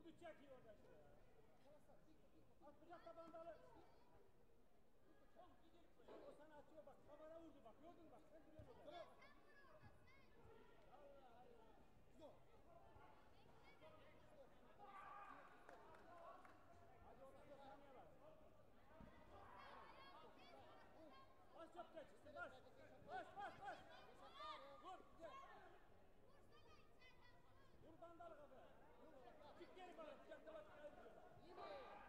Üç çekiyor orada işte. Atlayacak tabandalı. O sana atıyor bak. Tabana vurdu bak. Gördün mü bak. Sen duruyorsun orada. Allah Allah. Go. Hadi orada saniye var. Bas çok geç işte bas. Bas. Vur. Gel. Vur bandalı kafa. Çık geri bana. Sıcakta bak. Yine.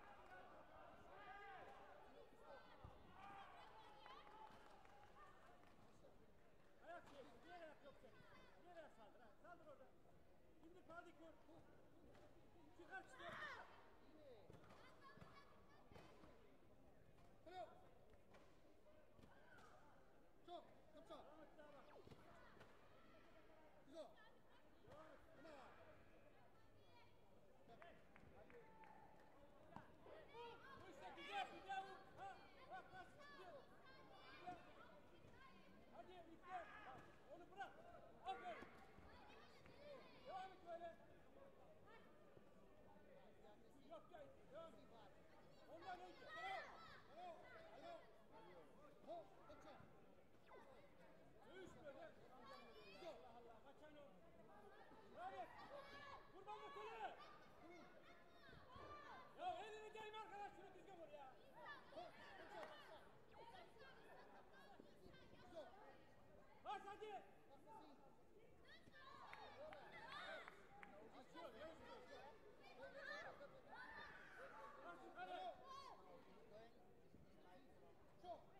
Ayak çekin. Diğer ayak yok senin. Diğer ayak saldır. Saldır orada. İndir padik vur. Çıkar işte. Hello. Çok. Kapsa. Go. Come on. Bu işte güzel vur. Ha. Bak nasıl gidiyor. Güzel. Hadi yükle. Onu bırak. Aferin. Devam et böyle. Yok gel. Devam et. Ondan önce. Alo. Ho. Kapsa. Dövüş böyle. Allah Allah. Kaçan o. Devam et. Kurban motoru. Ya elini değme arkadaş. Şunu düzgün vur ya. Ho. Kapsa. Go. Bas hadi. Açıyor. Bas yukarı. Çok.